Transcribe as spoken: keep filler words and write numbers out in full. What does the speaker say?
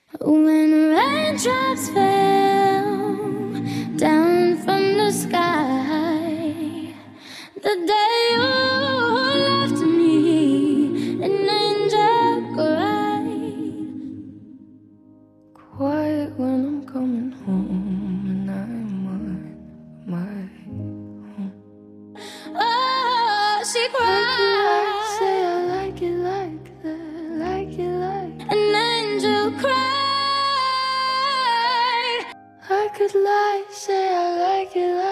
When raindrops fell down from the sky, the day you left me an angel cried. Quiet when I'm coming home and I'm on my own. Oh, she cried. Say I like it like that, like it like an angel cried. I could lie, say I like it like